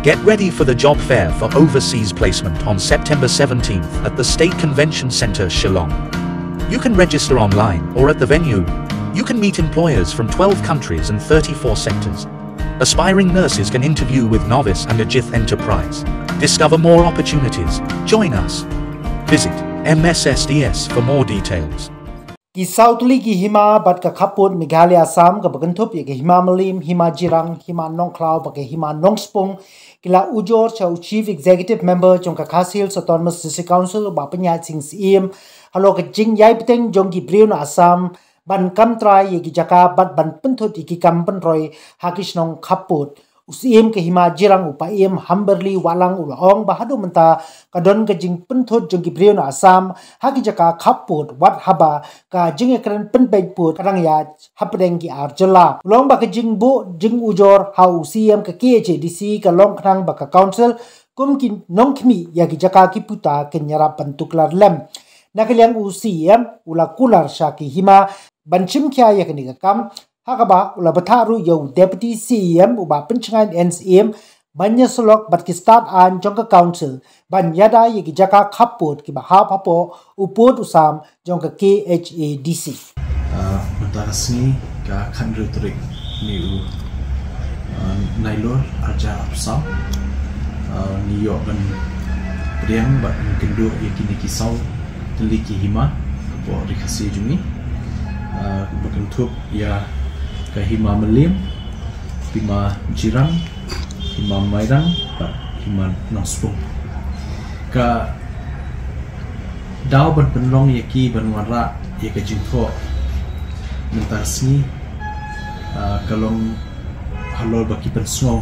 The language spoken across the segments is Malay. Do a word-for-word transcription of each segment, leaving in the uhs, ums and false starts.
Get ready for the job fair for overseas placement on September seventeenth at the State Convention Centre, Shillong. You can register online or at the venue. You can meet employers from twelve countries and thirty-four sectors. Aspiring nurses can interview with Novice and Ajith Enterprise. Discover more opportunities. Join us. Visit M S S D S for more details. Ki Southli ki hima bat ka khaput Meghalaya Assam ka bagantup ye ki hima malim hima jirang hima nongklau ba ke hima nongspong kila ujor chau chief executive member jong ka khasil autonomous district council ba panya sing sim halo ka jing yai peteng jong ki briun Assam ban kam trai ye ki jaka bat ban penthut ki kam pen roi hakish nong khaput usim ke hima jirang upa im hamberli walang ulong bahadu menta kadon ka jing penthut jong ki briun Assam haki jaka khaput wat haba ka jing ekran pen put kadang ya hapdeng ki arjala long ba ka jing bu jing ujor ha usim ka K H D C ka long khnang ba ka council kum ki nong khmi ya ki jaka ki puta ke nyara pantuklar lem nakaliang usim ula kular shaki hima banchim kya ya ka kam hakaba ula batharu yo deputy C M uba penchangan N C M banya solok bat ki start an jongka council ban yada ye ki jaka khaput ki ba ha papo uput usam jongka K H A D C uh mentarasni ka khandru trik ni u nailor arja apsam uh New York ban priang bat kendu ye kini kisau teliki hima bo dikasi jumi uh berkentup ya ke hima melim hima jirang hima mairang bat hima nospung ka daw ban penlong yaki ban wara ye ka jingtho mentasni uh, kalong halol baki pensong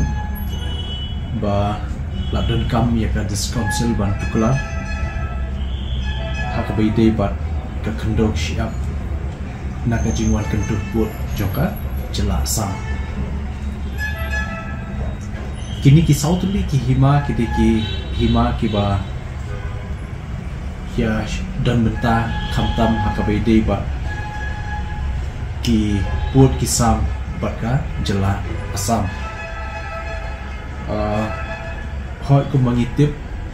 ba ladon kam ye ka discouncil ban tukla hakabai day bat ka khandok siap naga jingwan kentuh put joka jelasam kini ki sautuli ki hima ki ki hima ki ba ya dan benta khamtam hakabai day bat ki put kisam baka jela asam uh, hoi ku mengitip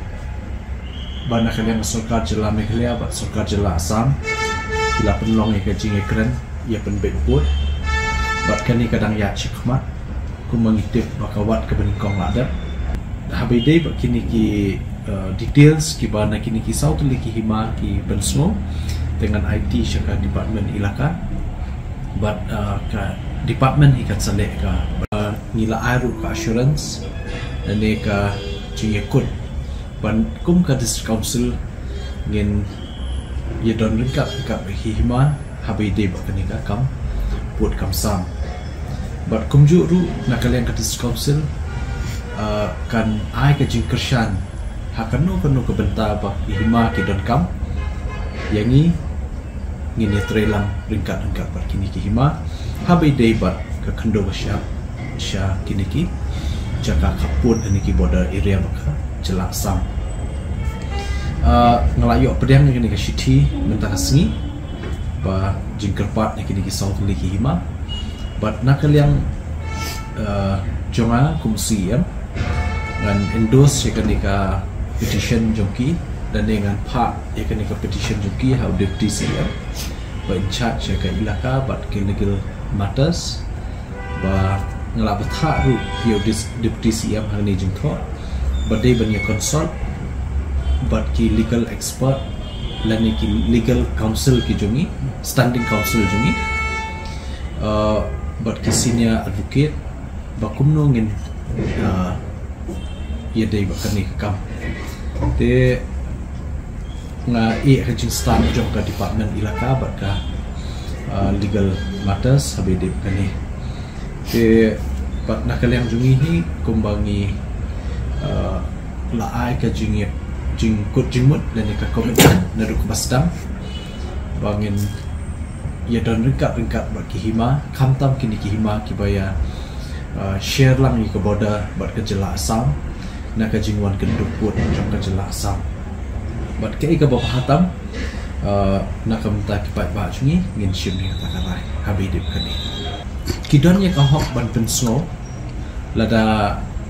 bana kalian sarkar jela Meghalaya bat sarkar jela Assam kila penlong ya kajing ekran ya penbet put bat kani kadang ya cikmat ku mengitip bakawat ke beningkong ladat habai day bat kini ki uh, details ki bana kini ki sautuli ki hima ki bensmo dengan I T syaka department ilaka bat uh, ka department ikat saleh ka uh, ngila airu ka assurance dan ne ka jingekut ban kum ka district council ngin ye don ringkap ka hima habai day ba kani ka kam put kam sam bat kum ju ru nakalian ka district council uh, kan ai ka jing kershan hakano kanu ka benta ba hima ki don kam yangi ngini trelang ringkat ringkat bat kini ki hima habai day bat ka khando ba sya sya kini ki jaka kaput ani ki border area baka jelak sam uh, ngelayo pedang ni ka shiti mentah sengi ba jingkerpat ni kini ki south liki hima bat nakaliang uh, jonga kumsi ya ngan endorse ya kini ka petition jongki dan dengan pak ya kini ka petition jongki how deputy C M ba in charge ya ka ilaka bat legal matters ba ngelak betha ru yo deputy C M hang ni jingtho but they ban ya consult but ki legal expert lani ki legal council ki jungi standing council jungi uh, but ki senior advocate bakum nongin uh, ya dai bakani kam te nga e hajing staff jong ka department ilaka bat ka uh, legal matters habi dip kani te pat nakaliang jungi hi kumbangi uh, laai ka jingi jing kut jingmut dan ka komentan naru kubasdam bangin ya don ringkat ringkat bat ki hima khamtam kini ki hima ki baya uh, share lang ni ka border bat ka jela Assam na ka jingwan kenduk put jong ka jela Assam bat ke ka bapahatam uh, na ka menta ki pat ba jungi ngin shim ni ka karai habidip kani kidon ya ka hok ban pensno lada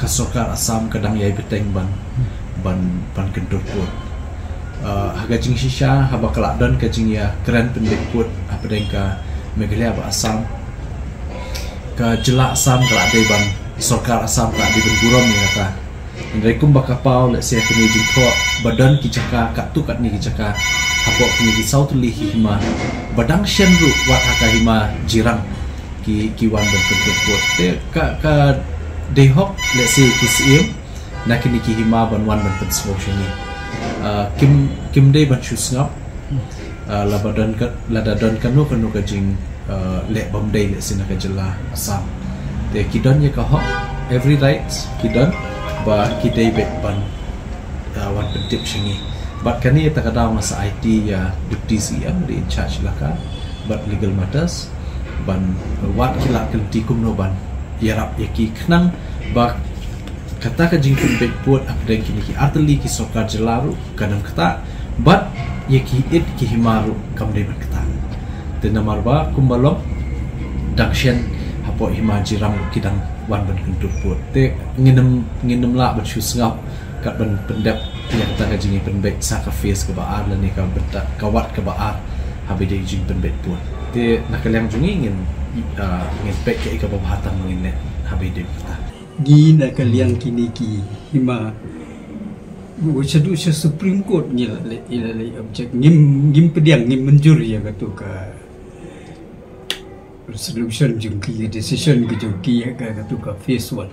kasokar Assam kadang yai beteng ban ban ban kentur put haga jing shisha haba kelak don ka jing ya keren pendek put apa dengka Meghalaya ba Assam ka jelak Assam kelak dei ban sokar Assam kelak di ben burom ni kata dari kum bakapau let saya kini jing ko badan ki jaka kat tu kat ni ki jaka hapok kini ki south li hima badang shen ru wat haka hima jirang ki ki wan ban kentur put te ka ka dehok let's say kisim nak kini ki hima ban wan ban pensmo shini kim kim dei ban shusngap la badan ka la dadan kanu kanu ka jing le bam dei le sina ka jela Assam te kidon ye ka ho every rights kidon ba ki dei bet ban wan pentip shini but kani ta kada masa I T ya deputy C M di in charge laka but legal matters ban wat kila kelti kum no ban yarap yaki knang ba kata ka jingkun bet put apdeng kini ki arteli ki sokar jelaru kadang kata but yaki it ki himaru kamde ban kata te namar ba kumbalok dakshen hapo hima jirang kidang wan ban kentur put te nginem nginem la ban shusngap kat ban pendep yang kata ka jingi penbet sacrifice ke baar la ni ka beta kawat ke baar habi de jing penbet put te nakaleng jungi ngin ngin pek ke ka babahatan ngin net habi de kata gi nakaliang kini ki hima wajadu se Supreme Court ni le le objek ngim ngim pediang ngim menjur ya katu ka resolution jungki decision ke jungki ka katu ka phase one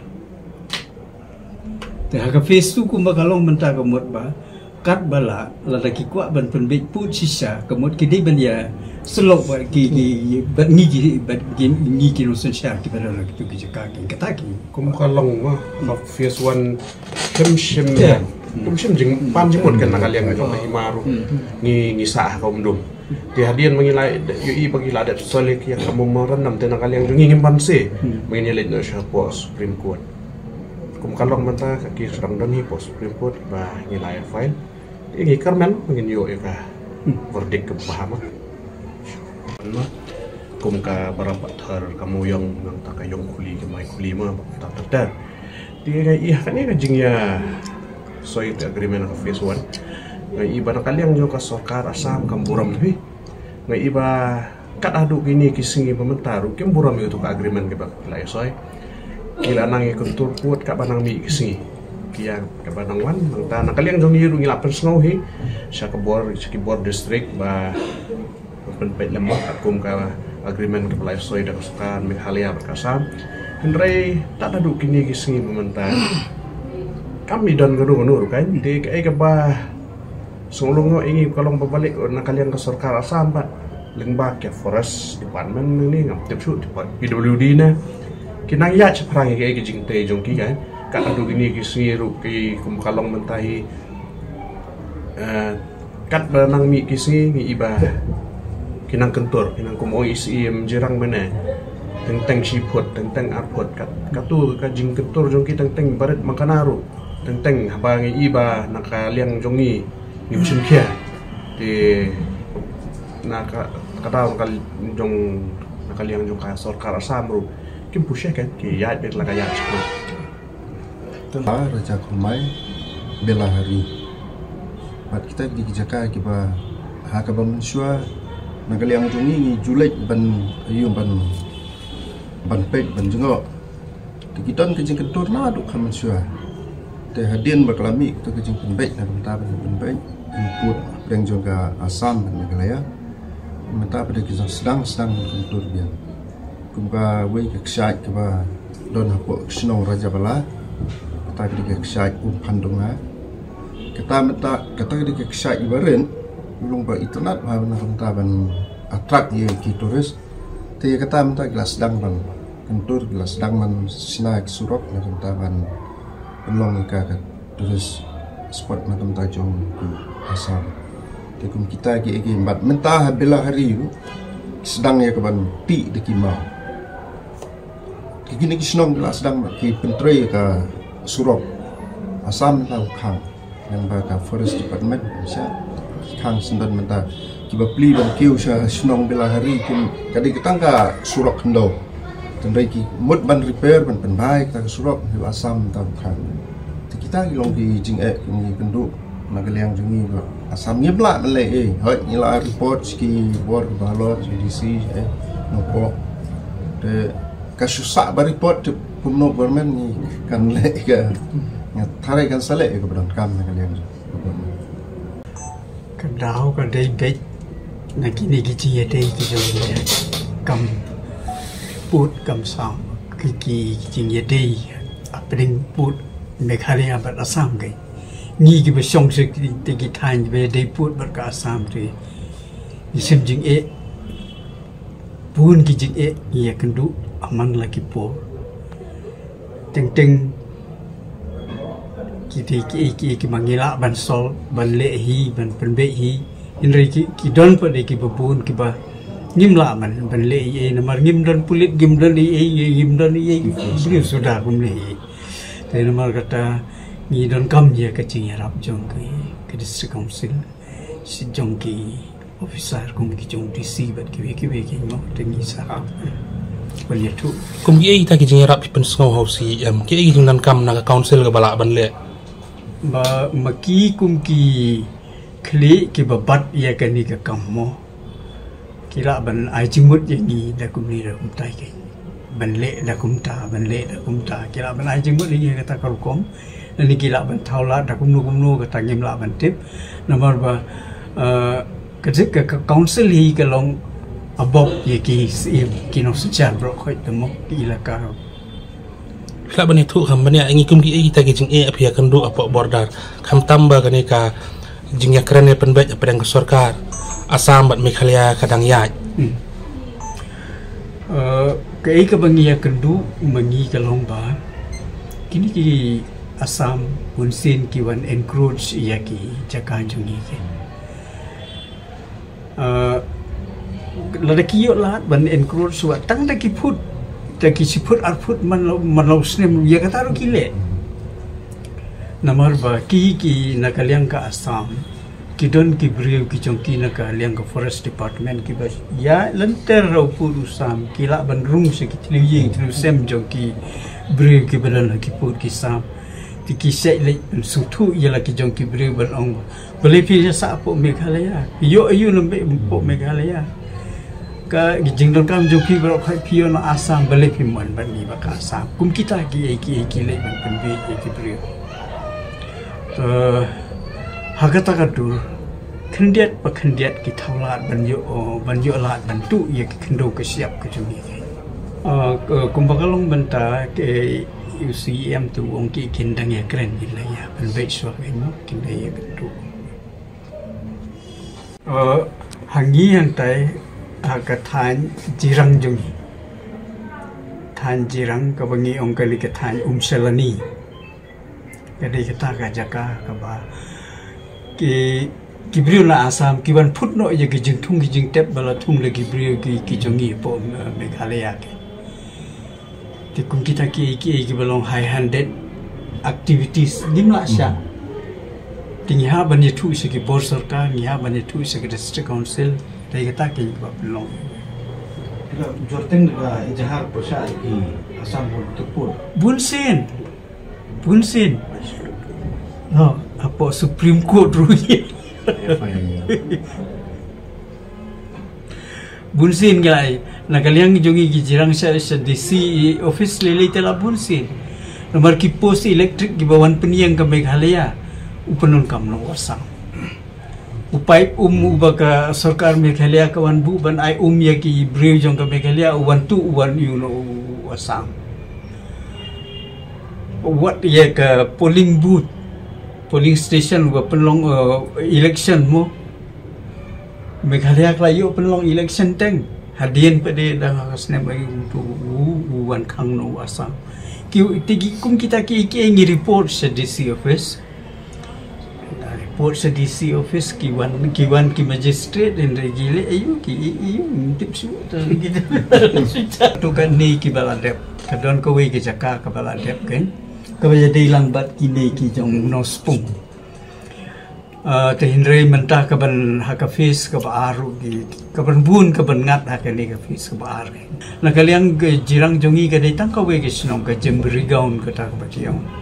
te ha phase two kumba kalong menta kamot ba kat bala ladaki kwa ban penbet pu sisa kamot ki dei ban ya selok ba ki ki ban ni ki ban ni ki no sen sha ki bala la ki ki ka ki kata ki kum kalong ma ka phase one kem shim kum shim jing pan jing mot kan nakaliang jong himaru ni ni sa ka umdum di hadian mengilai yu i bagi ladat solik yang kamu merenam te nakaliang jong ngim ban se mengilet no sha pos Supreme Court kum kalong menta ki serang don hi pos Supreme Court ba ngilai file ini karmen mengin yo ka verdict ke paham ma kum ka berapa thar kamu yang nang tak yang kuli ke mai kuli ma tak ter dia iya kan ini jingnya so itu agreement of phase one ngai iba nakali yang jo ka sokar Assam kamburam hi ngai iba kat adu gini kisingi pementaru kim buram itu ka agreement ke bak lai soy kila nang ikut tur kuat ka banang mi kisingi kia ka banang wan nang ta nakali yang jo ngiru ngilapen snow hi sa ka bor sa ki bor district ba penpet lemah akum ka agreement ke pelai soy dak sukan Meghalaya berkasam henry tak ada kini kisingi pementan kami dan guru-guru kan di kai ke bah sungulungo ini kalau berbalik nak kalian ke Sorkar Assam bat lembak ya forest department ini ngap tipsu depan P W D na kinang ya ceprang ke ke jing te jong ki kan ka adu kini kisingi ru ki kum kalong mentahi kat banang mi kisingi ni iba kinang kentur kinang kumo isi menjerang mana tentang siput tentang arpot kat katu ka jing kentur jong ki tentang barat makanaru tentang habangi iba nakaliang jongi nimsun kia di naka kata kal jong nakaliang jong ka Sorkar Assam ru kim pushe kan ki ya bet la kaya chma ta raja kumai bela hari bat kita di Jakarta kiba ha ka bamsua nakaliang jongi ni julek ban ayu ban ban pek ban jengo kiton kejing kentur na duk khamsua te hadian baklami to kejing penbek na benta penbek input yang juga Assam dan Meghalaya menta pada kisah sedang sedang kentur dia kumka we keksai keba don hapo snow raja bala kata ke keksai um pandunga kata menta kata ke keksai ibaren ulung ba internet ha na menta ban attract ye ki turis te kata menta gelas sedang ban kentur gelas sedang man sinak surok na menta ban pelong ka turis spot na menta jong Assam tekum kita ki ki bat mentah bila hari sedang ya keban ti de kimau kini ki senong bila sedang ki pentre ka Surok Assam tau khang yang ba ka forest department sa khang sendan mentah ki ba pli ban kiu sa senong bila hari kim kadi ketangka Surok hendo dan baiki mut ban repair ban ban baik tak surok di Assam tak kan kita long di jing ek ni kenduk nagaliang jungi Assam ni pula malay eh hoi ni la report ski bor balot D C eh no po de kasusak ba report de pumno government ni kan le ke ngathare kan sale ke badan kam nagaliang Kadau ka dai bet na kini ki chi ye dai ki jo ye kam put kam sam ki ki chi ye dai apring put Meghalaya bat Assam kai ni ki ba song se ki te ki thain be dai put bat ka Assam ti ni sim jing e pun ki jing e ye kendu amang la ki po teng teng kita ki ki ki mangila ban sol ban le hi ban penbe hi inri ki ki don pa de ki babun ki ba ngim la man ban le e namar ngim don pulit ngim don e ngim don e bri sudah kum le te namar kata ni don kam je ka ching rap jong ki ki district council si jong ki officer kum ki jong D C bat ki ki ki mo te ni sa ban ye tu kum ki ta ki jing rap pen snow house em ki ki jing dan kam na council ka bala ban le ba maki kum ki kli ki babat ya kani ka kammo kila ban ai jimut ye ni da kum ni da kum tai ke ban le da kum ta ban le da kum ta kila ban ai jimut ni ka ta kal kom ni kila ban thaula da kum nu kum nu ka ta ngim la ban tip nomor ba ka jik ka council hi ka long abok ye ki sim ki no sachar bro khoi ta mo ila ka Kala bani tu kam bani ingi kum ki kita ki jing e apia kendu apa border kam tambah kani ka jing ya keren pen bet apa yang sarkar Assam bat Meghalaya kadang ya eh kai ka bangi ya kendu mangi ka long ba kini ki Assam unsin ki wan encroach ya ki jaka jungi ke eh ladaki yo lat ban encroach wa tang da ki put taki siput arput man man lau snem ya kata ro kile namar ba ki ki nakaliang ka Assam ki don ki brio ki chongki nakaliang ka forest department ki ba ya lenter ro put Assam ki la ban rung se ki tlu ying tlu sem jongki brio ki balan ki put ki sam ti ki se le su thu ya la ki jongki brio ban ong bele pi sa po Meghalaya yo ayu lembe po Meghalaya ka jing don kam joki bro khai pio na Assam bale pi man ban ni ba ka Assam kum kita ki ki ki le ban pen be ki brio to hagata ka dur khendiat pa khendiat ki thawlat ban yo ban yo lat ban tu ye ki khendo ka siap ka juni a kum ba kalong ban ta ke U C M tu ong ki kin dang ya kren ni la ya ban be so ka no kin da ye ka tu a hangi han tai ka than jirang jungi than jirang ka bangi ong kali ka than umselani ka dei ka ta ka jaka ka ba ki kibriu na Assam ki ban phut no ye ki jing thung ki jing tep bala thung le kibriu ki ki jungi po Meghalaya ke ti kum kita ki ki ki balong high handed activities nimla sha ting ha ban ye thu se ki bor sarkar ni ha ban ye thu se ki district council dai kata ke ba long jorteng ga ijahar prosa ki Assam tepur bunsin bunsin no apa Supreme Court ruye bunsin galai nakaliang jongi ki jirang sa D C office lele tela bunsin nomor ki post electric ki bawan peniang ke Meghalaya upanon kam no wasang upai um ubaka sarkar Meghalaya kawan bu ban ai um ya ki breu jong ka Meghalaya uwan tu uwan you know Assam what ya ka polling booth polling station wa penlong uh, election mo Meghalaya kla yo penlong election teng hadian pade dah hasne bagi untuk uwan khang no Assam ki tigi kum kita ki ki ngi report sa D C office report sa D C office ki wan ki wan ki magistrate dan regile ayu ki ayu tip su kita tu kan ni ki baladep kadon ko we ki jaka ka baladep kan ka ba jadi lang bat ki ni ki jong no spung terhindrai mentah keban hakafis ke baaru di keban bun keban ngat hakani hakafis ke baar. Nah kalian jirang jongi ke datang kau bagi senong ke jemberi gaun ke tak baciang.